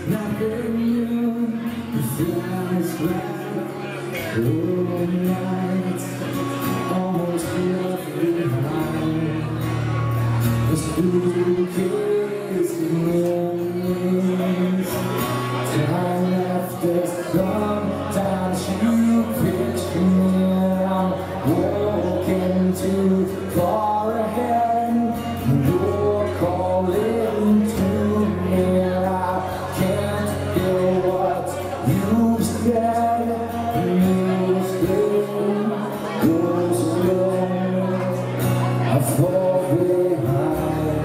nothing new. The flashback, all night, almost left behind. The suitcase memories, time after sometimes you picture me. I'm walking too far ahead. You're calling to me. I can't hear what you've said. Music goes alone. I fall behind.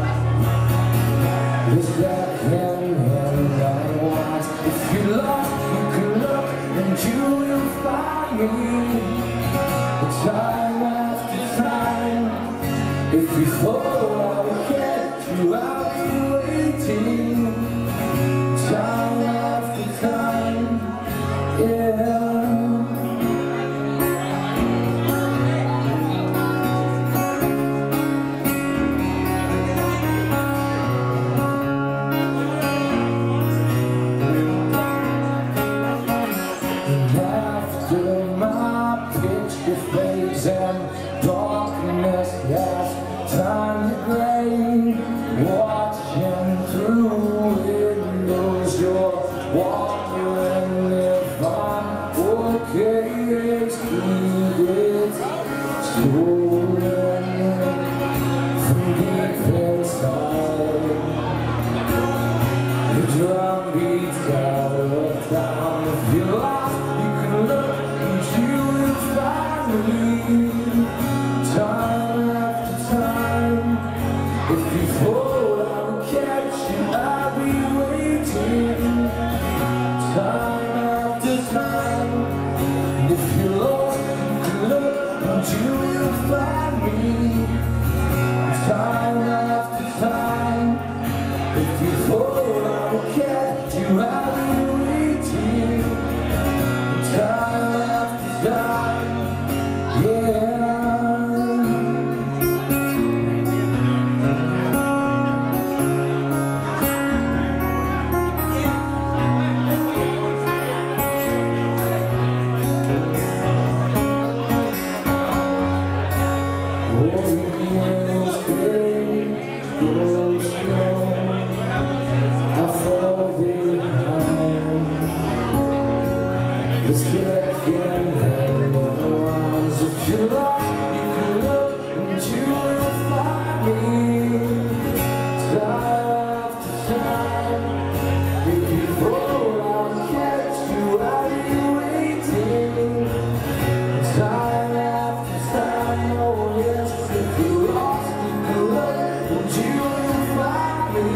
This black hand otherwise. If you look, you can look, and you will find me. Time after time. If you fall, I will catch you. I'll be waiting. Time after time. Yeah. Fades and darkness has turned to gray. Watching through windows, you're wondering if I'm okay. It's stolen from deep inside. The drum beats out of town. If you're lost, you can look and you will find me. Time after time. If you fall, I will catch you. I'll be waiting. Time after time. If you're lost, you can look and you will find me. Time after time. If you fall, I will catch you. I'll be waiting. Time after time. Let's get again, and otherwise, if you're lost, you can look and you will find me. Time after time. If you fall, I'll catch you. I'll be waiting. Time after time. Oh yes, if you're lost, you can look and you will find me.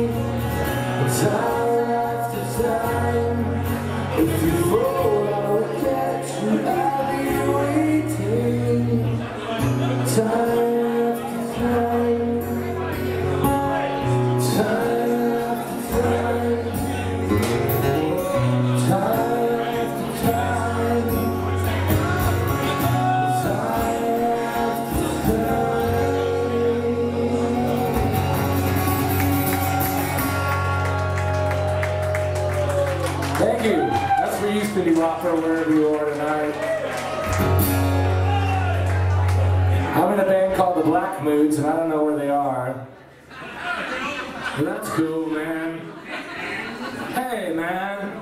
Time after time. If you fall, I'll catch you. I'll be waiting. Time after time. Time after time. Time after time. Time after time. Thank you. That's for you, City Rocker, wherever you are tonight. I'm in a band called the Black Moods, and I don't know where they are. But that's cool, man. Hey, man.